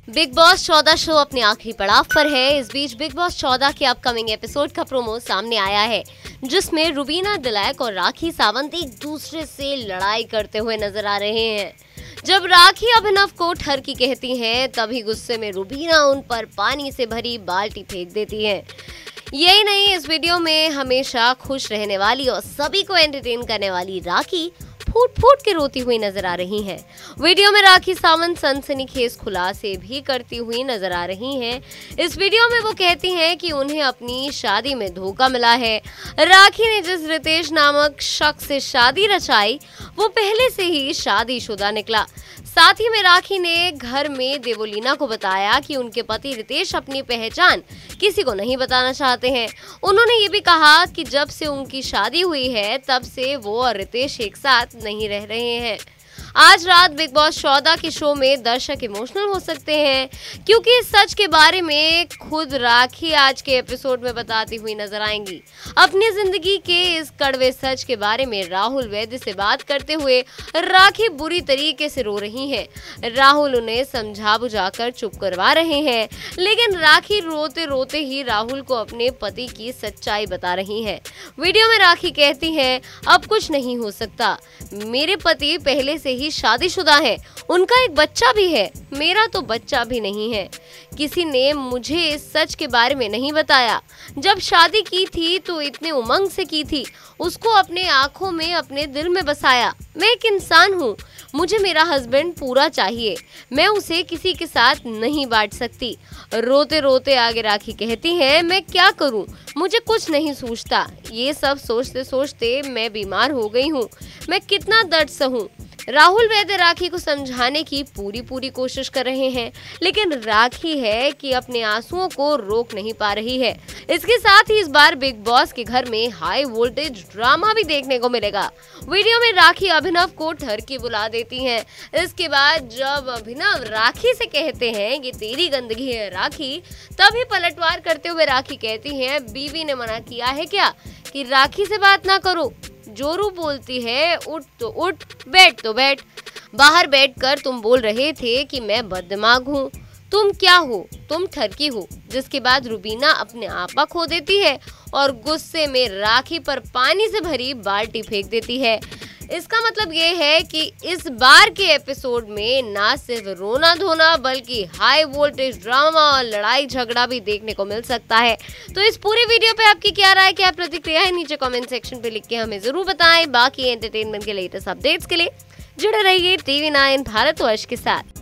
Big boss 14 show अपने आखिरी पड़ाव पर है। इस बीच बिग बॉस 14 के अपकमिंग एपिसोड का प्रोमो सामने आया है, जिसमें रुबीना दिलैक और राखी सावंत एक दूसरे से लड़ाई करते हुए नजर आ रहे हैं। जब राखी अभिनव को ठरकी कहती हैं, तभी गुस्से में रुबीना उन पर पानी से भरी बाल्टी फेंक देती है। यही नहीं, इस वीडियो में हमेशा खुश रहने वाली और सभी को एंटरटेन करने वाली राखी फूट फूट के रोती हुई नजर आ रही हैं। वीडियो में राखी सावंत सनसनीखेज खुलासे भी करती हुई नजर आ रही हैं। इस वीडियो में वो कहती हैं कि उन्हें अपनी शादी में धोखा मिला है। राखी ने जिस रितेश नामक शख्स से शादी रचाई, वो पहले से ही शादीशुदा निकला। साथ ही में राखी ने घर में देवोलीना को बताया कि उनके पति रितेश अपनी पहचान किसी को नहीं बताना चाहते हैं। उन्होंने ये भी कहा कि जब से उनकी शादी हुई है, तब से वो और रितेश एक साथ नहीं रह रहे हैं। आज रात बिग बॉस 14 के शो में दर्शक इमोशनल हो सकते हैं, क्योंकि इस सच के बारे में खुद राखी आज के एपिसोड में बताती हुई नजर आएंगी। अपनी जिंदगी के इस कड़वे सच के बारे में राहुल वैद्य से बात करते हुए राखी बुरी तरीके से रो रही हैं। राहुल उन्हें समझा बुझाकर चुप करवा रहे हैं, लेकिन राखी रोते रोते ही राहुल को अपने पति की सच्चाई बता रही है। वीडियो में राखी कहती है, अब कुछ नहीं हो सकता, मेरे पति पहले से ही शादीशुदा है, उनका एक बच्चा भी है, मेरा तो बच्चा भी नहीं है। किसी ने मुझे इस सच के बारे में नहीं बताया। जब शादी की थी तो इतने उमंग से की थी, उसको अपने आंखों में, अपने दिल में बसाया। मैं एक इंसान हूँ, मुझे मेरा हस्बैंड पूरा चाहिए, मैं उसे किसी के साथ नहीं बांट सकती। रोते रोते आगे राखी कहती है, मैं क्या करूँ, मुझे कुछ नहीं सूझता। ये सब सोचते सोचते मैं बीमार हो गई हूँ, मैं कितना दर्द सहूँ। राहुल वैद्य राखी को समझाने की पूरी कोशिश कर रहे हैं, लेकिन राखी है कि अपने आंसुओं को रोक नहीं पा रही है। इसके साथ ही इस बार बिग बॉस के घर में हाई वोल्टेज ड्रामा भी देखने को मिलेगा। वीडियो में राखी अभिनव को ठरकी बुला देती हैं। इसके बाद जब अभिनव राखी से कहते हैं कि तेरी गंदगी है राखी, तभी पलटवार करते हुए राखी कहती हैं, बीवी ने मना किया है क्या कि राखी से बात ना करो? जोरू बोलती है, उठ तो उठ, बैठ तो बैठ। बाहर बैठकर तुम बोल रहे थे कि मैं बददिमाग हूँ, तुम क्या हो, तुम ठरकी हो। जिसके बाद रुबीना अपने आपा खो देती है और गुस्से में राखी पर पानी से भरी बाल्टी फेंक देती है। इसका मतलब ये है कि इस बार के एपिसोड में ना सिर्फ रोना धोना, बल्कि हाई वोल्टेज ड्रामा और लड़ाई झगड़ा भी देखने को मिल सकता है। तो इस पूरे वीडियो पे आपकी क्या राय, क्या प्रतिक्रिया है, नीचे कमेंट सेक्शन पे लिख के हमें जरूर बताएं। बाकी एंटरटेनमेंट के लेटेस्ट अपडेट्स के लिए जुड़े रहिए TV9 भारतवर्ष के साथ।